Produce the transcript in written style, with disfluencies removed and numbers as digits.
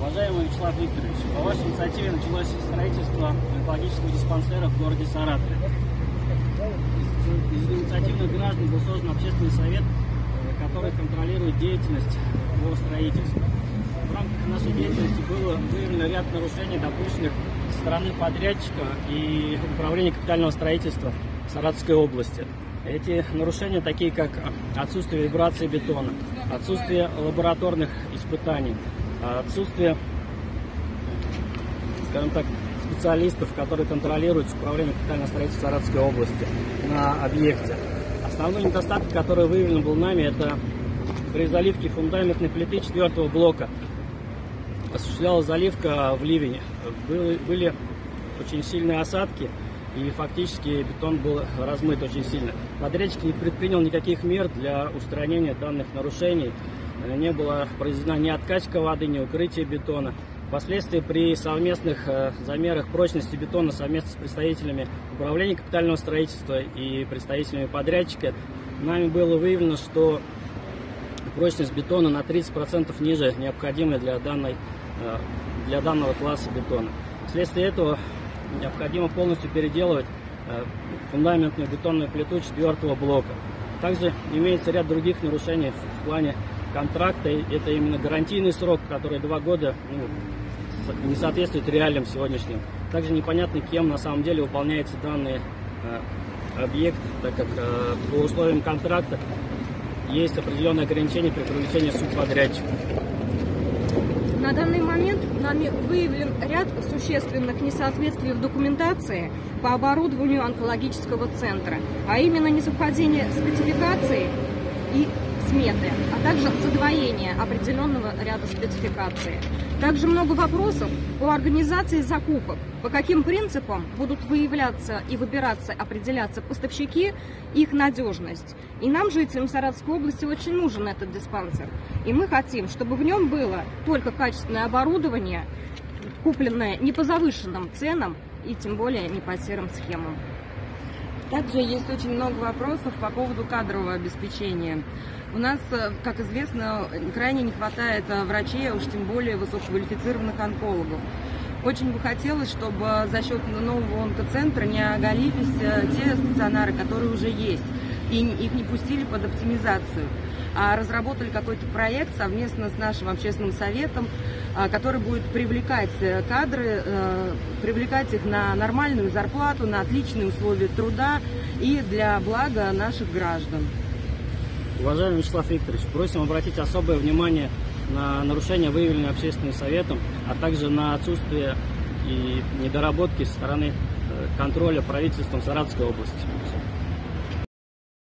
Уважаемый Вячеслав Викторович, по вашей инициативе началось строительство онкологического диспансера в городе Саратове. Из инициативных граждан был создан общественный совет, который контролирует деятельность по строительству. В рамках нашей деятельности было выявлено ряд нарушений, допущенных со стороны подрядчика и управления капитального строительства Саратовской области. Эти нарушения такие, как отсутствие вибрации бетона, отсутствие лабораторных испытаний, отсутствие, скажем так, специалистов, которые контролируют управление капитального строительства Саратовской области на объекте. Основной недостаток, который выявлен был нами, это при заливке фундаментной плиты 4-го блока. Осуществлялась заливка в ливень. Были очень сильные осадки, и фактически бетон был размыт очень сильно. Подрядчик не предпринял никаких мер для устранения данных нарушений. Не была произведена ни откачка воды, ни укрытие бетона. Впоследствии при совместных замерах прочности бетона совместно с представителями управления капитального строительства и представителями подрядчика нами было выявлено, что прочность бетона на 30% ниже необходимой для данного класса бетона. Вследствие этого необходимо полностью переделывать фундаментную бетонную плиту 4-го блока. Также имеется ряд других нарушений в плане контракта. Это именно гарантийный срок, который 2 года не соответствует реалиям сегодняшним. Также непонятно, кем на самом деле выполняется данный объект, так как по условиям контракта есть определенные ограничения при привлечении субподрядчика. На данный момент нами выявлен ряд существенных несоответствий в документации по оборудованию онкологического центра, а именно несовпадение спецификации и сметы, а также задвоение определенного ряда спецификаций. Также много вопросов по организации закупок, по каким принципам будут выявляться и выбираться, определяться поставщики, их надежность. И нам, жителям Саратовской области, очень нужен этот диспансер. И мы хотим, чтобы в нем было только качественное оборудование, купленное не по завышенным ценам и тем более не по серым схемам. Также есть очень много вопросов по поводу кадрового обеспечения. У нас, как известно, крайне не хватает врачей, а уж тем более высококвалифицированных онкологов. Очень бы хотелось, чтобы за счет нового онкоцентра не оголились те стационары, которые уже есть, и их не пустили под оптимизацию, а разработали какой-то проект совместно с нашим общественным советом, который будет привлекать кадры, привлекать их на нормальную зарплату, на отличные условия труда и для блага наших граждан. Уважаемый Вячеслав Викторович, просим обратить особое внимание на нарушения, выявленные общественным советом, а также на отсутствие и недоработки со стороны контроля правительством Саратовской области.